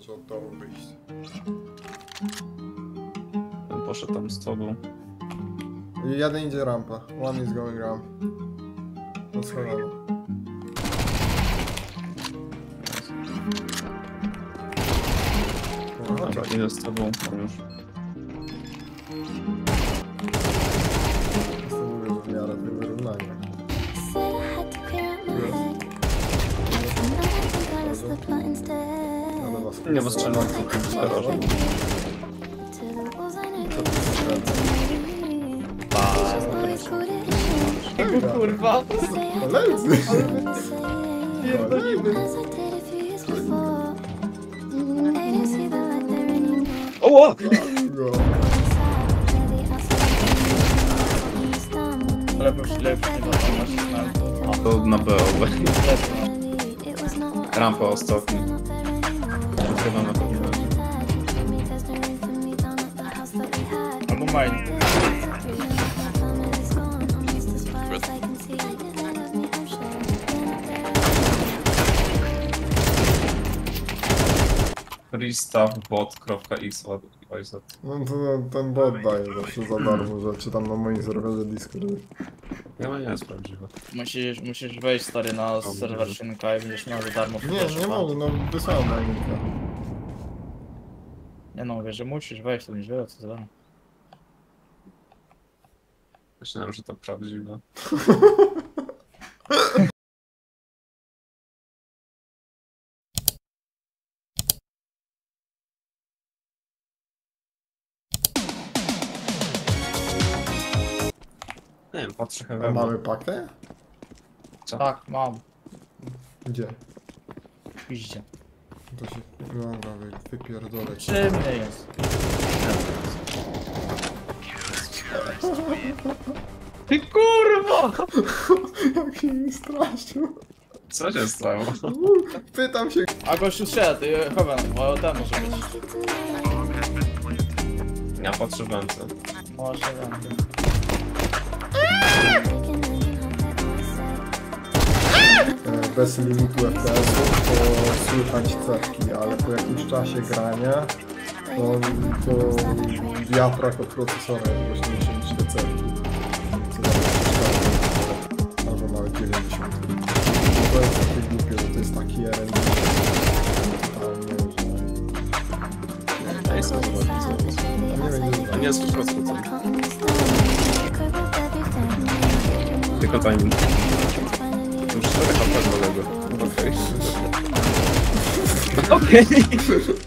Muszę od dołu wyjść. Ten poszedł tam z tobą. Jeden idzie rampa. One is going ramp. Odschowano. Dobra, idę z tobą już. Mówię, że w miarę tego wyrównania. Ale was Nie, bo strzelam tylko w garażu. Kurwa! koledzy! Pierdolimy! O! Go. Lewo nie ma tam masz To na BOB. na Rampa ostatni. Chyba na pewno będzie. albo mine. Freestaffbot.xyz. No to ten bot daje zawsze za darmo rzeczy tam na moim serwerze Discord. Nie, nie jest prawdziwe. Musisz wejść stary na serwer Szynka i będziesz miał za darmo. Nie mogę, no wysłałem na linka. Nie no, wiesz, że musisz wejść, to nie wiele co za. Myślałem, że to prawdziwe. Nie wiem, patrzę A chyba. mamy pakę? Co? Tak, mam. Gdzie? Idzie. To się wypierdolę. Czym nie jest? Ty kurwa! Jak się mi straszył. Co się stało? Pytam się. A gościu strzela, ty chowam, bo ten może być. Ja patrzę w ręce. Może będzie. Bez limitu FPS-ów to słychać cewki, ale po jakimś czasie grania to wiatrak od procesora jest głośniejszy niż te cewki. Co tam przeszkadza. Albo nawet 90. To jest takie głupie, że to jest taki RNG. Ja jestem A nie jest w środku co? Tylko timing. Już 4 HP do tego. Okej. Okej.